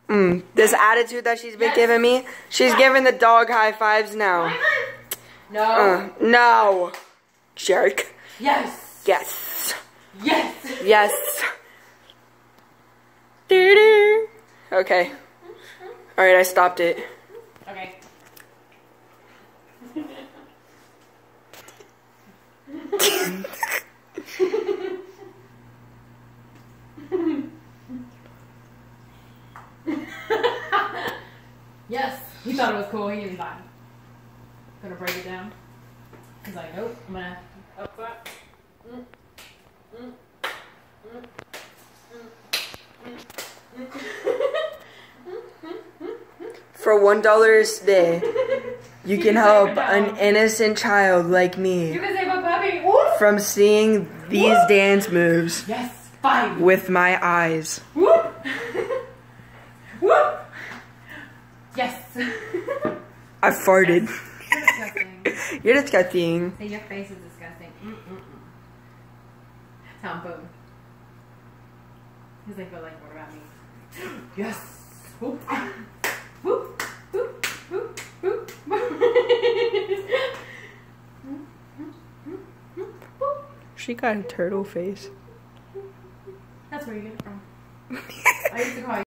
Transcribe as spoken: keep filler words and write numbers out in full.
Mm, this attitude that she's been yes. giving me, she's yeah. giving the dog high fives now. No. Uh, no. Jerk. Yes. Yes. Yes. Yes. Doo-doo. Okay. Alright, I stopped it. Okay. Yes, he thought it was cool. He didn't buy it. Gonna break it down. He's like, nope, I'm gonna up that. Mm. Mm. Mm. Mm. Mm. For one dollar a day, you can help an innocent child like me you can save a puppy. from seeing these Whoop. dance moves. Yes, fine. With my eyes. Whoop. Whoop. Yes. I farted. You're disgusting. You're disgusting. Say your face is disgusting. Mm-mm-mm. Tom Boom. He's like, but like, what about me? Yes. Whoop. Whoop. Whoop. Whoop. Whoop. She got a turtle face. That's where you get it from. I used to call you.